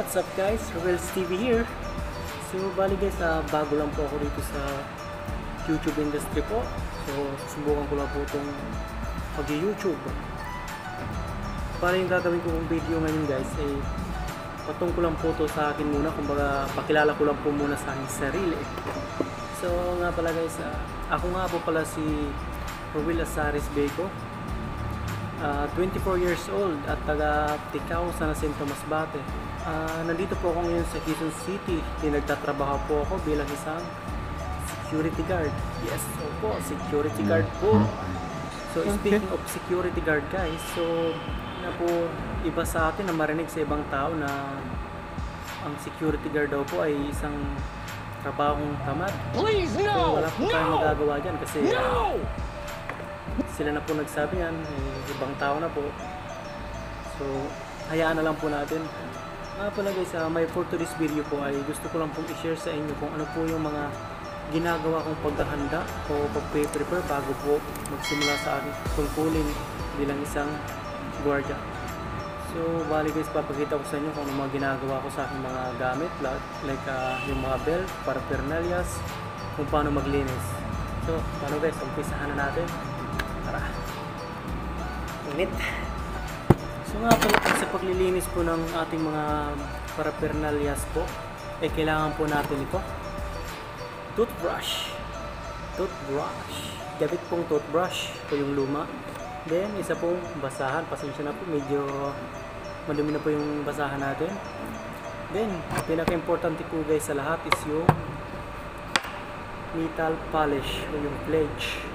What's up guys? Ruel TV here. So bali guys, bago lang po ako dito sa YouTube industry po. So susubukan ko lang po itong pag-YouTube. Para yung gagawin ko kong video ngayon guys ay patungkol lang po to sa akin muna. Kumbaga pakilala ko lang po muna sa aking sarili. So nga pala guys, ako nga po pala si Ruel Azares Beko. 24 years old at taga Ticao, San Jacinto, Masbate. Nandito po ako ngayon sa Quezon City. Nagtatrabaho po ako bilang isang security guard. Yes, opo, security guard po. So speaking of security guard guys, so na po iba sa atin na marinig sa ibang tao na ang security guard daw po ay isang trabahong tamad. Please, no! So wala po tayong magagawa dyan kasi sila na po nagsabi yan, ibang tao na po. So hayaan na lang po natin. Pala guys, my for today's video po ay gusto ko lang pong i-share sa inyo kung ano po yung mga ginagawa kong paghahanda o pag-prepare bago po magsimula sa aking tungkulin bilang isang guardia. So bali guys, papakita ko sa inyo kung ano mga ginagawa ko sa aking mga gamit like yung mga belt, paraphernalias, kung paano maglinis. So paano guys, umpisahan na natin. Tara. Init. So nga pala sa paglilinis po ng ating mga paraphernalias po, ay kailangan po natin ito. Toothbrush. Gamit pong toothbrush po yung luma. Then isa pong basahan. Pasensya na po, medyo madumi na po yung basahan natin. Then pinaka-importante po guys sa lahat is yung metal polish o yung pledge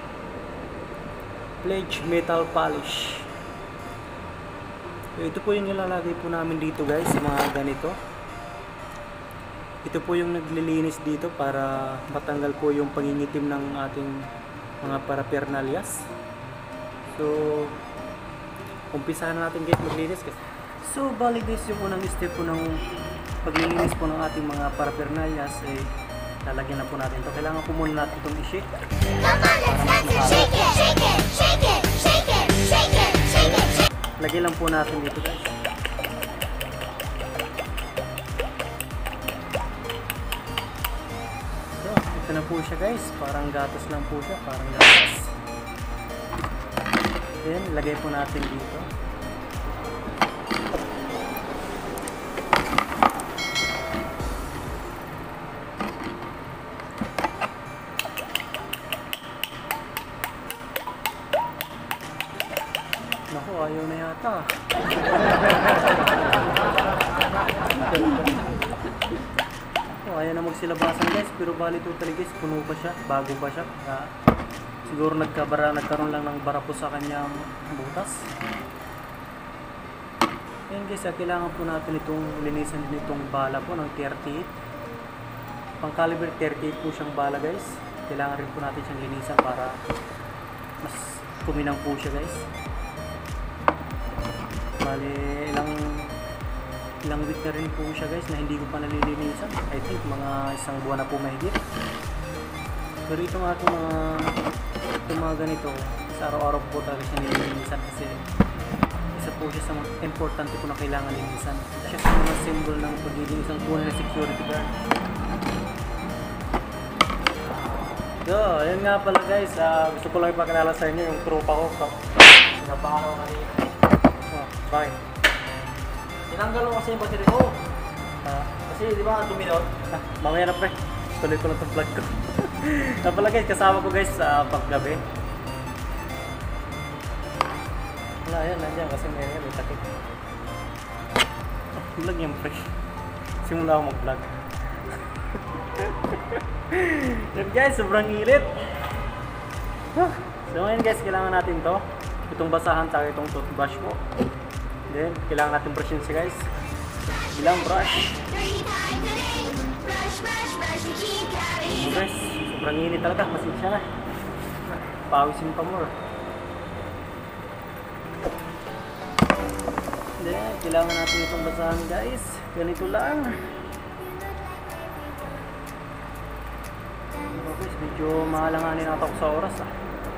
metal polish. So, ito po yung nilalagay po namin dito guys, mga ganito. Ito po yung naglilinis dito para matanggal po yung pangingitim ng ating mga paraphernalias. So umpisahan na natin guys maglinis guys. So bali guys, yung unang step po ng paglilinis po ng ating mga paraphernalias ay lalagyan na po natin ito. Kailangan po muna natin itong i-shake. Lagyan lang po natin dito guys. So, ito na po siya guys. Parang gatas lang po siya. Parang gatas. Then, lagay po natin dito. Naku, ayaw na yata. Ayaw na magsilabasan guys, pero bali totally guys, puno pa siya, bago pa siya. Siguro nagkaroon lang ng bara po sa kanyang butas. Ayan guys, kailangan po natin itong linisan din itong bala po ng 38. Pang caliber 38 po siyang bala guys. Kailangan rin po natin siyang linisan para mas kuminang po siya guys. Bali, ilang week na rin po siya guys na hindi ko pa nalilinisan. I think mga isang buwan na po mahigit. Pero itong ating mga ganito, sa araw-araw po talaga siya nililinisan kasi isa po siya sa mga importante po na kailangan linisan. Siya sa mga symbol ng pagiging isang tunay na security guard. So, ayun nga pala guys, gusto ko lang ipakilala sa inyo yung tropa ko. Napaano kanina. Bye. Tinanggal mo kasi yung battery ko. Kasi di ba ang dumi doon? Mamaya na pre. Tuloy ko lang itong vlog ko. Napala guys, kasama ko guys sa paggabi. Wala yan, nandiyan kasi may takip. Vlog yan pre. Simula ako mag-vlog. Yan guys, sobrang ilit. So ngayon guys, kailangan natin to. Itong basahan sa itong toothbrush ko. Then, kailangan natin brushin siya guys. Bilang brush. Guys, sobrang init talaga. Pasensya na. Pawisin pa more. Then, kailangan natin itong basahan guys. Ganito lang. Guys, medyo mahalanganin natin ako sa oras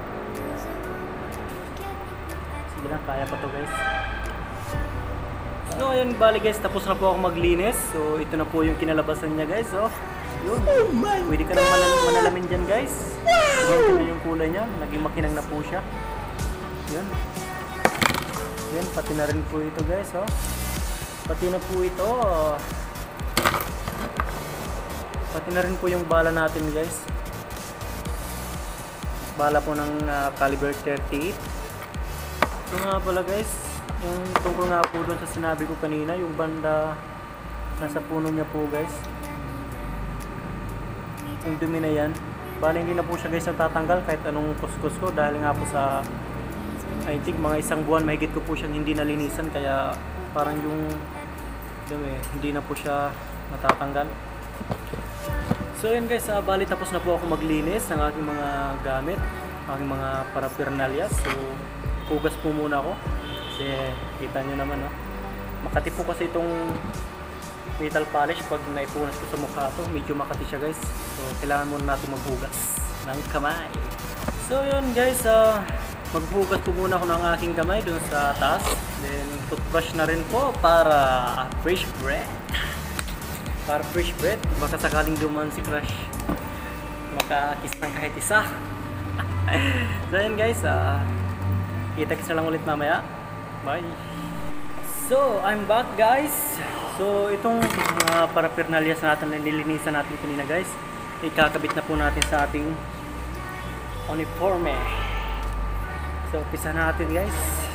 Sige lang, kaya pa to guys. So ayun, bali guys, tapos na po ako maglinis. So ito na po yung kinalabasan niya guys. Oh, yun. Pwede ka nang manalamin dyan guys. Ganito na yung kulay niya. Naging makinang na po siya. Yun. Yun, pati na rin po ito guys. Oh. Pati na po ito. Pati na rin po yung bala natin guys. Bala po ng caliber 38. So nga pala guys, yung tungkol nga po doon sa sinabi ko kanina, yung banda nasa puno niya po guys, yung dumi na yan, bali hindi na po siya guys natatanggal kahit anong kuskus ko, dahil nga po sa I think mga isang buwan mahigit ko po siyang hindi nalinisan, kaya parang yung dumi hindi na po siya natatanggal. So yun guys, bali tapos na po ako maglinis ng aking mga gamit, aking mga paraphernalia. So hugas po muna ako kasi kita nyo naman, no? Makati po kasi itong metal polish pag naipunas ko sa mukha to, medyo makati siya guys. So kailangan muna natin maghugas ng kamay. So yun guys, maghugas po muna ako ng aking kamay dun sa taas, then toothbrush na rin po para fresh breath. Para fresh breath, baka sakaling duman si Crush, makakiss ng kahit isa. So yun guys, kita-kits na lang ulit mamaya. Bye! So, I'm back guys. So, itong paraphernalias natin na nilinisan natin kanina guys, ikakabit na po natin sa ating uniforme. So, umpisa natin guys.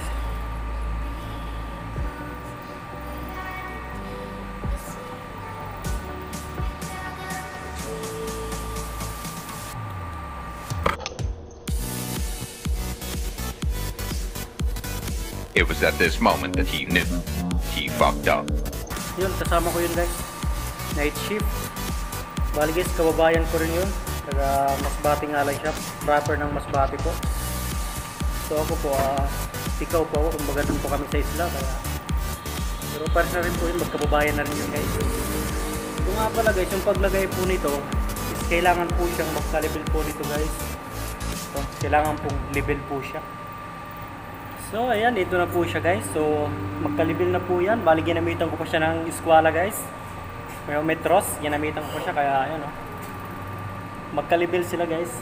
It was at this moment that he knew he fucked up. Yun, kasama ko yun guys. Night shift. Bali guys, kababayan ko rin yun. Taga Masbate nga lang siya. Rapper ng Masbate po. So ako po, ikaw po ako. Kumbaga dun po kami sa isla. Kaya, pero pares na rin po yun. Magkababayan na rin yun guys. Ito nga pala guys, yung paglagay po nito is kailangan po siyang magka-level po nito guys. So, kailangan pong level po siya. So ayan, ito na po siya guys. So magka-level na po yan. Bali ginamitan ko pa siya ng eskwala guys. May metros, ginamitan ko pa siya. Kaya ayan o, magka-level sila guys.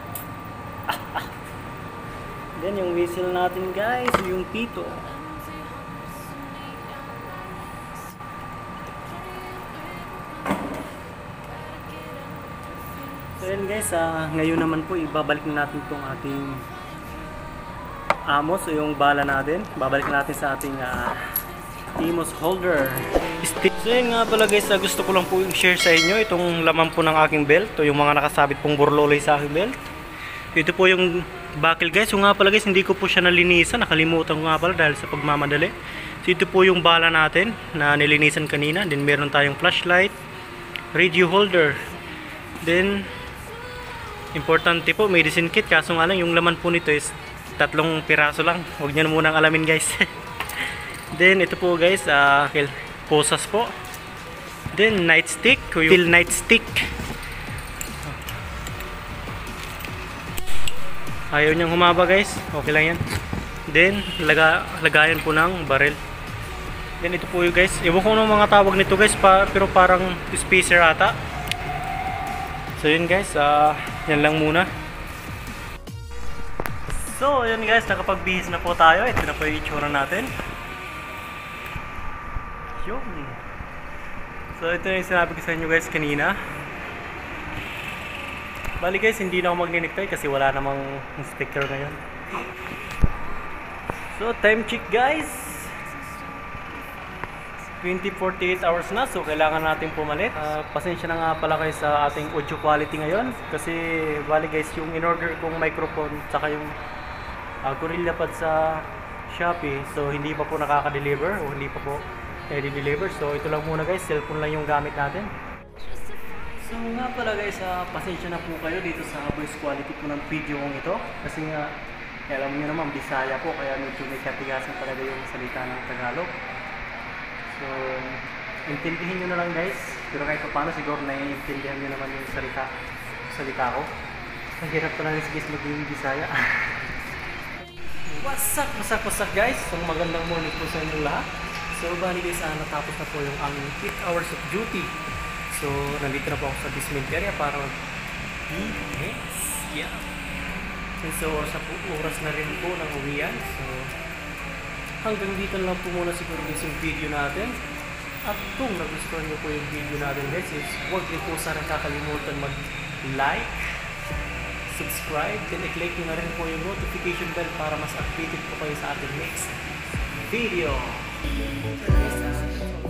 Then yung whistle natin guys, yung pito. So ayan guys, ngayon naman po ibabalik natin itong ating amos o yung bala natin. Babalik natin sa ating Imos holder stick. So yun nga pala guys, gusto ko lang po yung share sa inyo itong laman po ng aking belt o yung mga nakasabit pong burloloy sa aking belt. Ito po yung buckle guys. So nga pala guys, hindi ko po siya nalinisan, nakalimutan ko nga pala dahil sa pagmamadali. So ito po yung bala natin na nilinisan kanina. Then meron tayong flashlight, radio holder, then importante po medicine kit, kaso nga lang yung laman po nito is 3 piraso lang. Huwag nyo na munang alamin guys. Then ito po guys, posas po. Then nightstick, yung nightstick. Ayaw niyang humaba guys, okay lang yan. Then lagayan po ng barrel. Then ito po yung guys, iwan ko ng mga tawag nito guys, pero parang spacer ata. So yun guys, yan lang muna. So, yun guys, nakapagbihis na po tayo. Ito na po yung itsura natin. Yun. So, ito yung sinabi ko sa inyo guys kanina. Bali guys, hindi na ako magninektay kasi wala namang sticker ngayon. So, time check guys. 20:48 hours na. So, kailangan natin pumalit. Pasensya na nga pala kayo sa ating audio quality ngayon. Kasi, bali guys, yung in-order kong microphone saka yung Gorilla Pad sa Shopee, so hindi pa po nakaka-deliver o hindi pa po i-deliver. So ito lang muna guys, cellphone lang yung gamit natin. So nga pala guys, pasensya na po kayo dito sa voice quality po ng video kong ito. Kasi nga, alam niyo naman, Bisaya po, kaya medyo may katigasan talaga yung salita ng Tagalog. So, intindihin nyo na lang guys. Pero kahit pa paano, siguro naiintindihan nyo naman yung salita ko. Nahirap pa lang guys maging Bisaya. What's up guys? So magandang morning po sa inyong lahat. So, bali guys, natapos na po yung aming 8 hours of duty. So, nandito na po ako sa basement area para mag-BS. Yeah. And so, oras na rin po ng uwian. So, hanggang dito na lang po muna siguro guys yung video natin. At kung nagustuhan nyo po yung video natin guys, huwag rin po sana kakalimutan mag-like, subscribe, then i-click nyo na rin po yung notification bell para mas updated po kayo sa ating next video. So guys,